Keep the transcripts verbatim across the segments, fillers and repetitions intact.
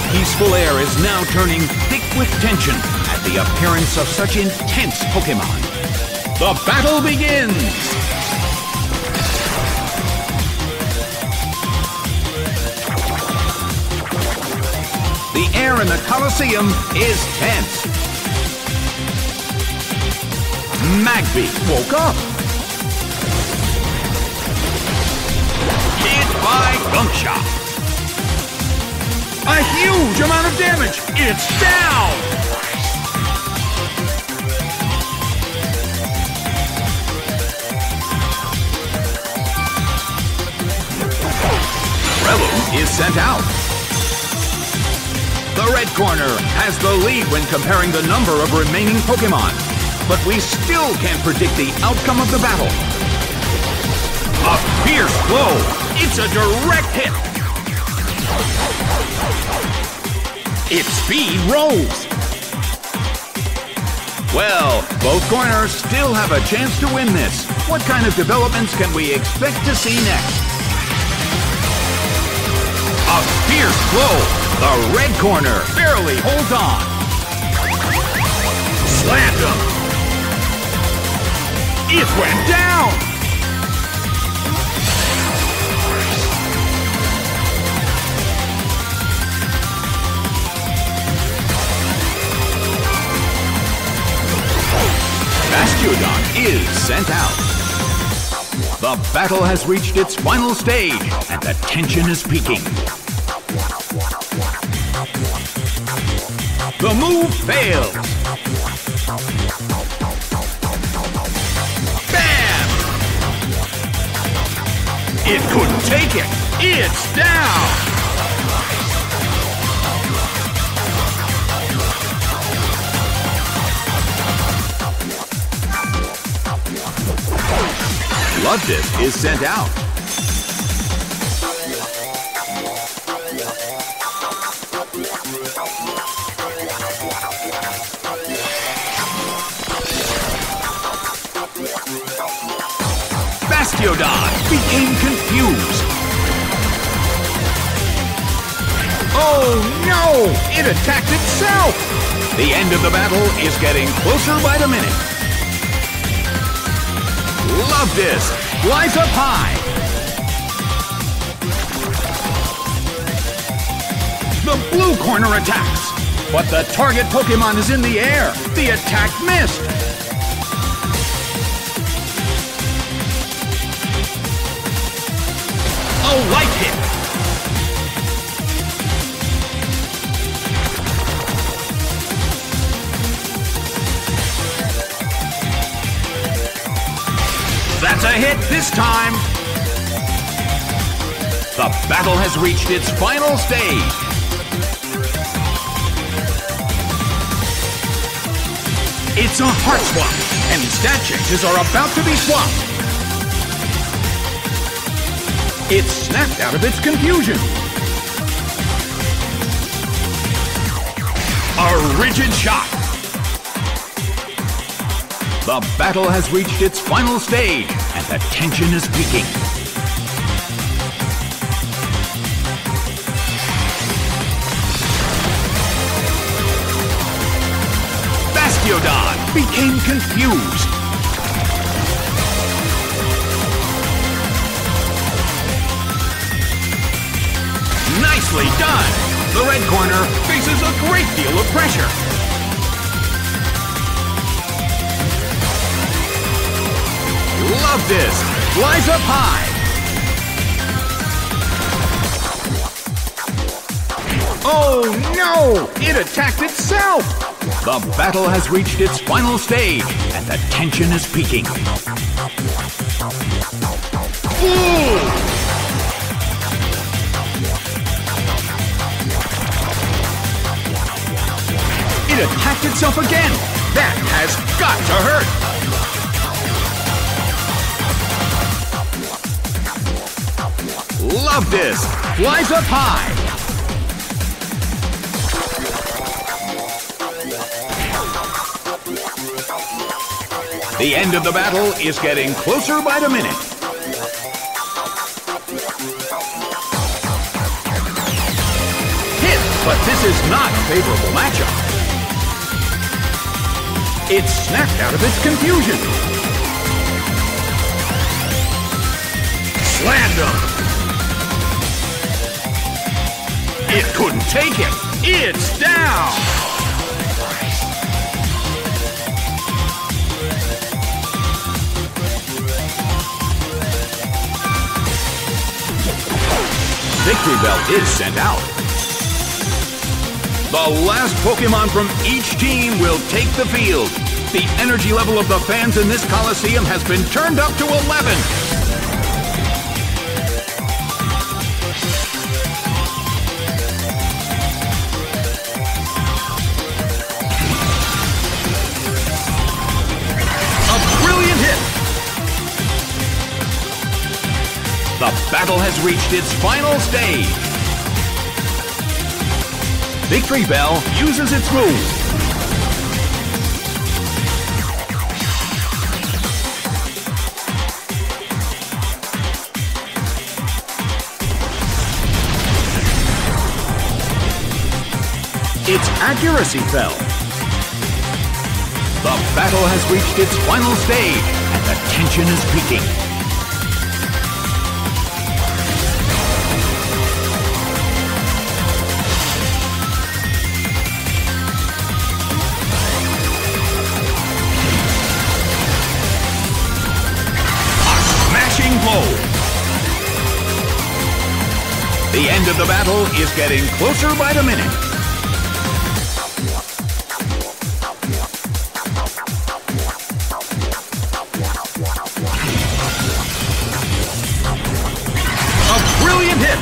peaceful air is now turning thick with tension at the appearance of such intense Pokémon. The battle begins! The air in the Colosseum is tense. Magby woke up. Hit by Gunk Shot. A huge amount of damage. It's down. Breloom is sent out. The red corner has the lead when comparing the number of remaining Pokémon, but we still can't predict the outcome of the battle. A fierce blow! It's a direct hit! Its speed rose! Well, both corners still have a chance to win this. What kind of developments can we expect to see next? A fierce blow! The red corner barely holds on. Slammed him! It went down! Bastiodon is sent out. The battle has reached its final stage, and the tension is peaking. The move fails. Bam! It couldn't take it. It's down. Lovedisc is sent out. Bastiodon became confused. Oh no! It attacked itself! The end of the battle is getting closer by the minute. Lovedisc flies up high. The blue corner attacks, but the target Pokémon is in the air. The attack missed. A light hit. That's a hit this time. The battle has reached its final stage. It's a heart swap, and stat changes are about to be swapped. It snapped out of its confusion. A rigid shot. The battle has reached its final stage, and the tension is peaking. Bastiodon became confused. Nicely done! The red corner faces a great deal of pressure. Lovedisc flies up high. Oh no! It attacked itself! The battle has reached its final stage, and the tension is peaking. Ooh! It attacked itself again! That has got to hurt! Lovedisc flies up high. The end of the battle is getting closer by the minute. Hit But this is not a favorable matchup. It's snapped out of its confusion. Slammed him. It couldn't take it. It's down. Victory Bell is sent out. The last Pokémon from each team will take the field. The energy level of the fans in this Coliseum has been turned up to eleven. A brilliant hit. The battle has reached its final stage. Victory Bell uses its move. Its accuracy fell. The battle has reached its final stage, and the tension is peaking. Blow. The end of the battle is getting closer by the minute. A brilliant hit.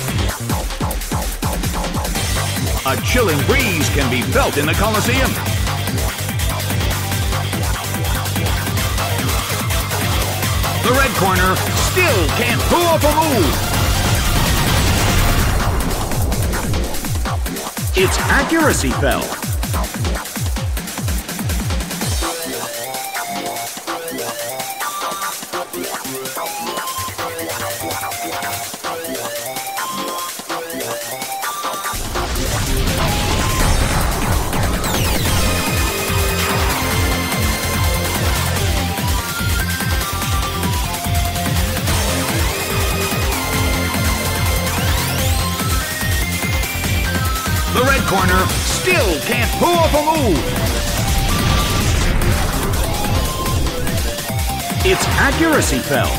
A chilling breeze can be felt in the Coliseum. The red corner still can't pull off a move. Its accuracy fell. The red corner still can't pull off a move. Its accuracy fell.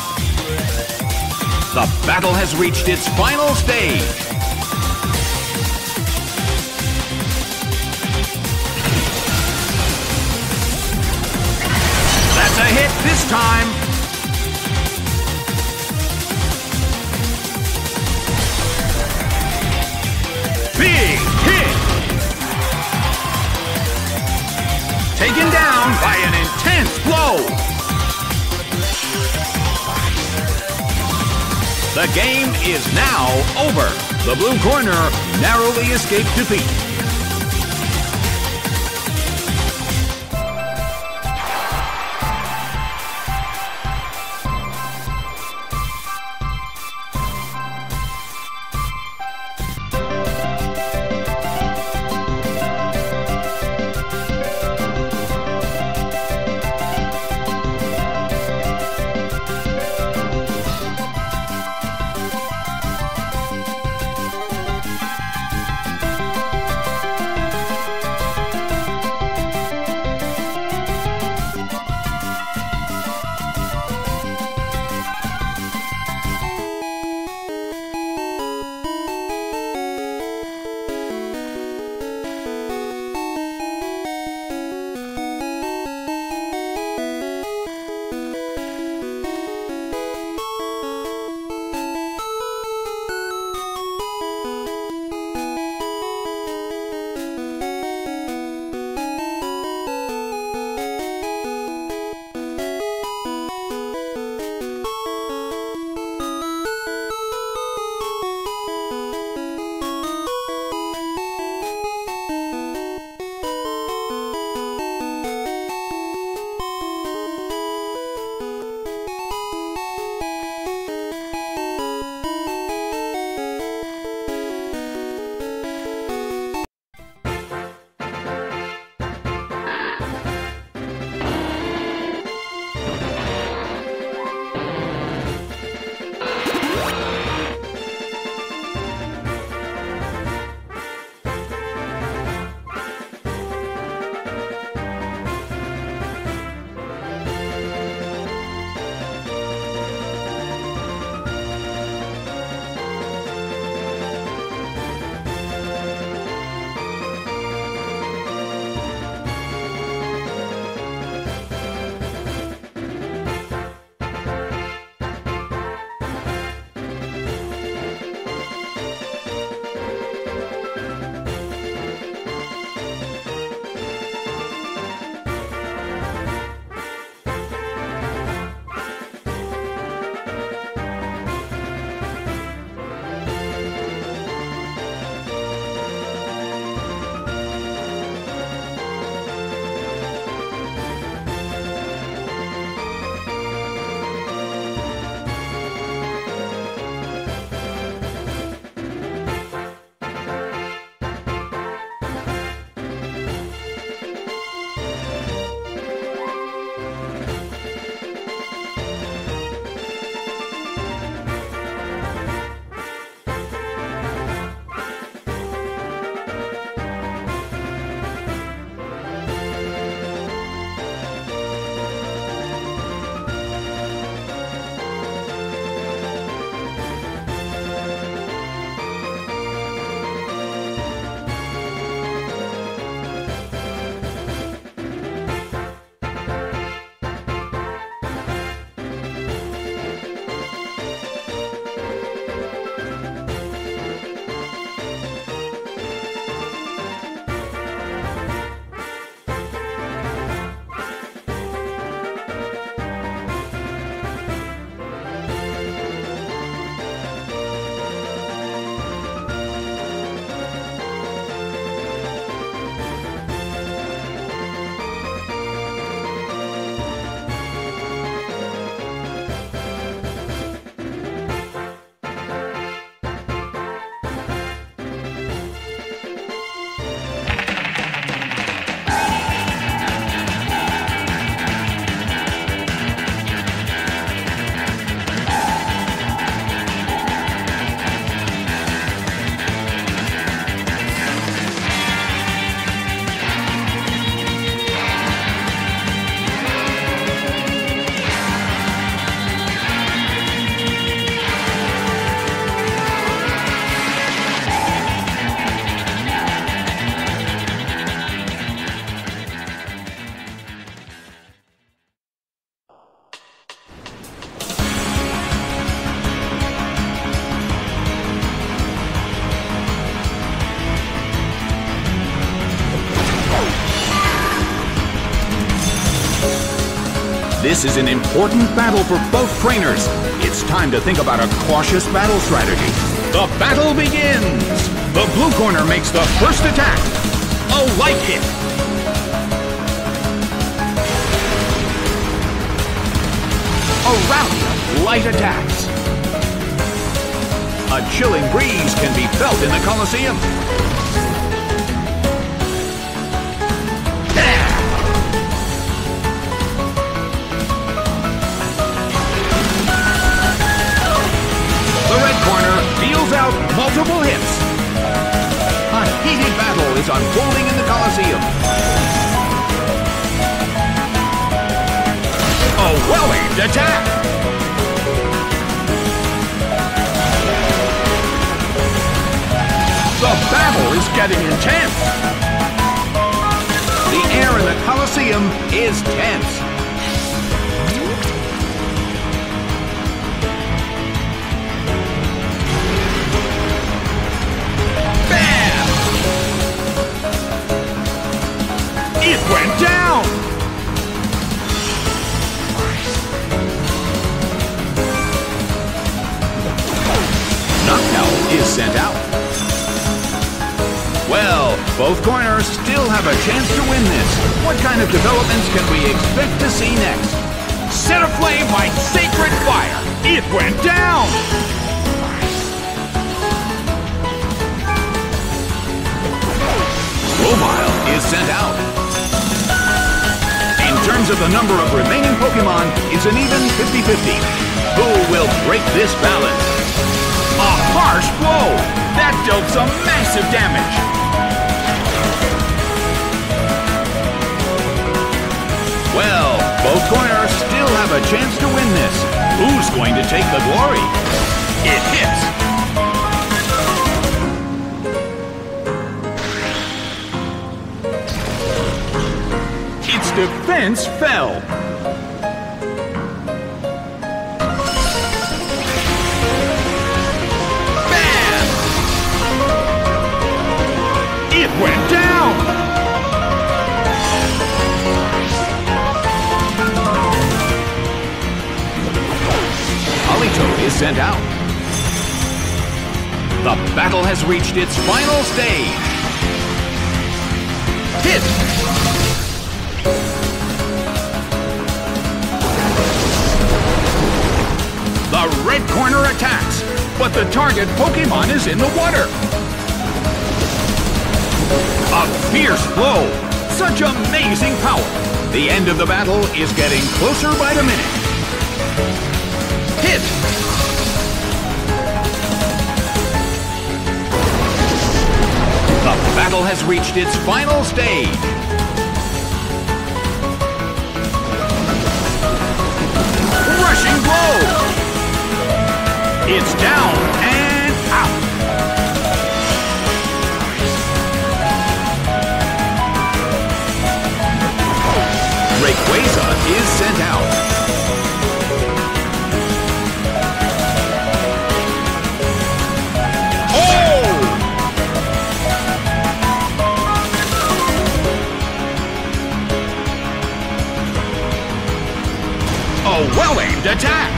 The battle has reached its final stage. That's a hit this time. Big hit! Taken down by an intense blow. The game is now over. The blue corner narrowly escaped defeat. This is an important battle for both trainers. It's time to think about a cautious battle strategy. The battle begins! The blue corner makes the first attack. A light hit. A rally of light attacks. A chilling breeze can be felt in the Colosseum. The red corner deals out multiple hits. A heated battle is unfolding in the Colosseum. A well-aimed attack. The battle is getting intense. The air in the Colosseum is tense. It went down! Knockout is sent out. Well, both corners still have a chance to win this. What kind of developments can we expect to see next? Set aflame by sacred fire! It went down! Grovyle is sent out. In terms of the number of remaining Pokémon, it's an even fifty fifty. Who will break this balance? A harsh blow! That dealt some massive damage! Well, both corners still have a chance to win this. Who's going to take the glory? It hits! Its defense fell. Bam! It went down! Mistletoe is sent out. The battle has reached its final stage. Hit! The red corner attacks, but the target Pokémon is in the water. A fierce blow! Such amazing power! The end of the battle is getting closer by the minute. Hit! The battle has reached its final stage. Rushing blow! It's down and out. Rayquaza is sent out. A well-aimed attack!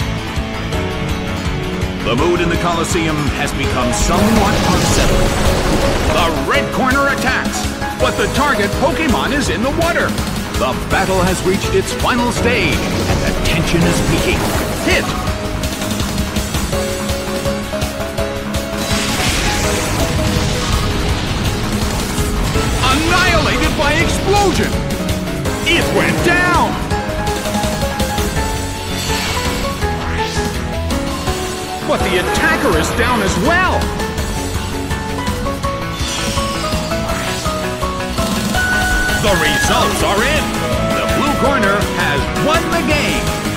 The mood in the Colosseum has become somewhat unsettled. The red corner attacks, but the target Pokémon is in the water. The battle has reached its final stage, and the tension is peaking. Hit! Annihilated by explosion! It went down! But the attacker is down as well! The results are in! The blue corner has won the game!